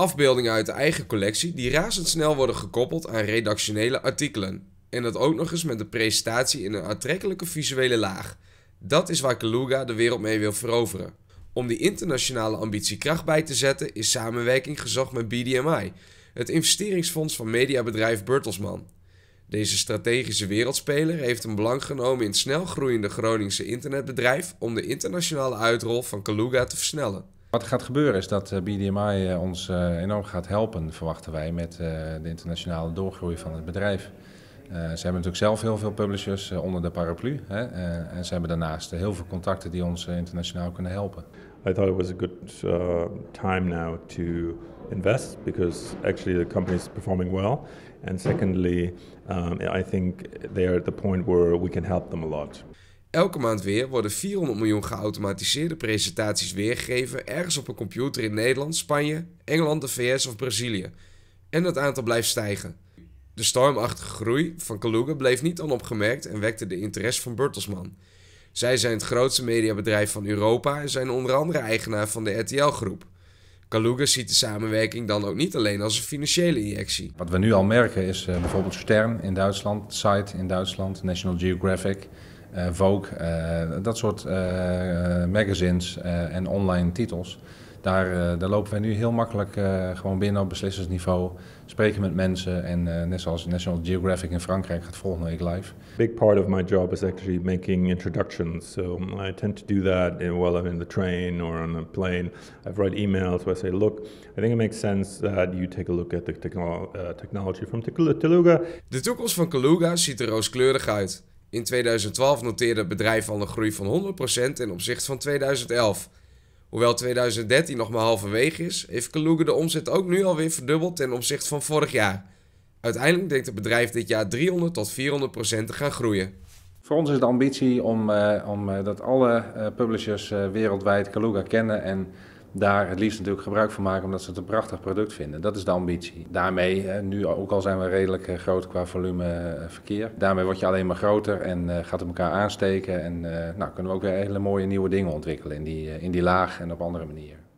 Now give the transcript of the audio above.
Afbeeldingen uit de eigen collectie die razendsnel worden gekoppeld aan redactionele artikelen. En dat ook nog eens met een presentatie in een aantrekkelijke visuele laag. Dat is waar Kaluga de wereld mee wil veroveren. Om die internationale ambitie kracht bij te zetten is samenwerking gezocht met BDMI, het investeringsfonds van mediabedrijf Bertelsmann. Deze strategische wereldspeler heeft een belang genomen in het snel groeiende Groningse internetbedrijf om de internationale uitrol van Kaluga te versnellen. Wat er gaat gebeuren is dat BDMI ons enorm gaat helpen, verwachten wij, met de internationale doorgroei van het bedrijf. Ze hebben natuurlijk zelf heel veel publishers onder de paraplu, hè, en ze hebben daarnaast heel veel contacten die ons internationaal kunnen helpen. I thought it was a good time now to invest because actually the company is performing well, and secondly, I think they are at the point where we can help them a lot. Elke maand weer worden 400 miljoen geautomatiseerde presentaties weergegeven ergens op een computer in Nederland, Spanje, Engeland, de VS of Brazilië. En dat aantal blijft stijgen. De stormachtige groei van Kaluga bleef niet onopgemerkt en wekte de interesse van Bertelsmann. Zij zijn het grootste mediabedrijf van Europa en zijn onder andere eigenaar van de RTL-groep. Kaluga ziet de samenwerking dan ook niet alleen als een financiële injectie. Wat we nu al merken is bijvoorbeeld Stern in Duitsland, Site in Duitsland, National Geographic, Vogue, dat soort magazines en online titels. Daar lopen wij nu heel makkelijk gewoon binnen op beslissersniveau, spreken met mensen en net zoals National Geographic in Frankrijk gaat volgende week live. A big part of my job is actually making introductions, so I tend to do that while I'm in the train or on a plane. I write emails where I say, look, I think it makes sense that you take a look at the technology from Kaluga. De toekomst van Kaluga ziet er rooskleurig uit. In 2012 noteerde het bedrijf al een groei van 100% ten opzichte van 2011. Hoewel 2013 nog maar halverwege is, heeft Kaluga de omzet ook nu alweer verdubbeld ten opzichte van vorig jaar. Uiteindelijk denkt het bedrijf dit jaar 300 tot 400% te gaan groeien. Voor ons is de ambitie om dat alle publishers wereldwijd Kaluga kennen en daar het liefst natuurlijk gebruik van maken omdat ze het een prachtig product vinden. Dat is de ambitie. Daarmee, nu ook al zijn we redelijk groot qua volume verkeer, daarmee word je alleen maar groter en gaat het elkaar aansteken en kunnen we ook weer hele mooie nieuwe dingen ontwikkelen in die laag en op andere manieren.